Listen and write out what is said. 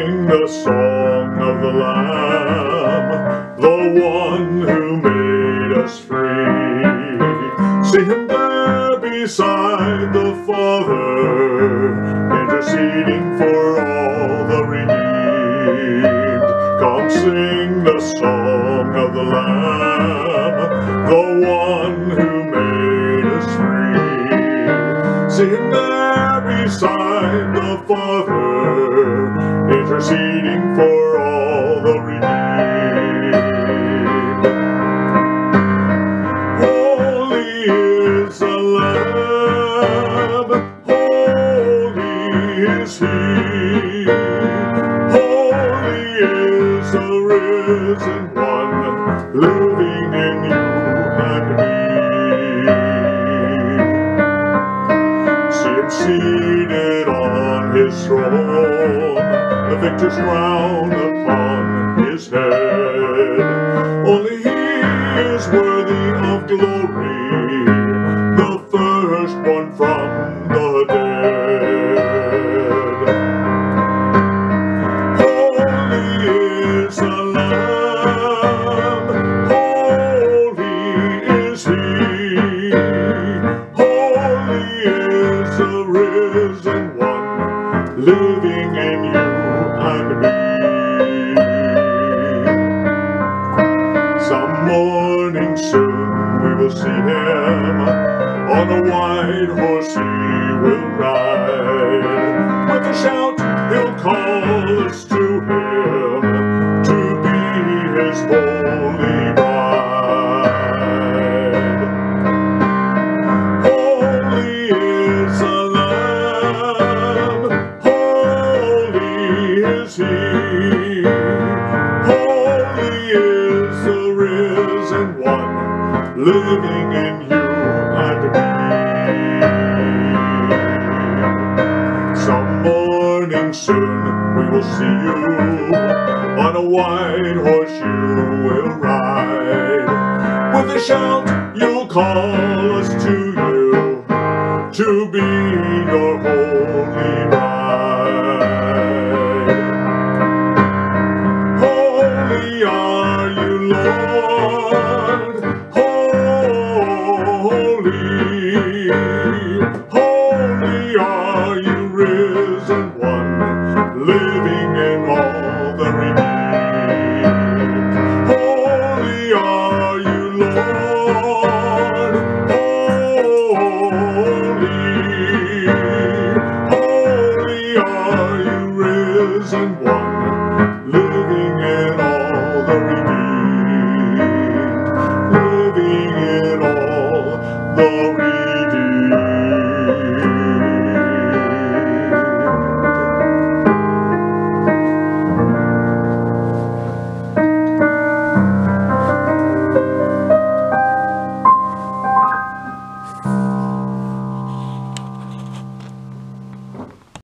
sing the song of the Lamb, the one who made us free. See him there beside the Father, interceding for all the redeemed. Come sing the song of the Lamb, the one who made us free. See him there beside the Father, interceding for all the redeemed. Holy is the Lamb, holy is He. Holy is the risen One, living in you and me. See him seated on his throne, the victor's crown upon his head. Only he is worthy of glory, the firstborn from the dead. Holy is the Lamb, holy is He. Holy is the risen One, living in you and me. Some morning soon we will see him, on a white horse he will ride. With a shout he'll call us to him, to be his holy bride. Holy is the Lamb, holy is He. Holy is the risen One, living in you and me. Some morning soon we will see you, on a white horse you will ride. With a shout you'll call us to you, to be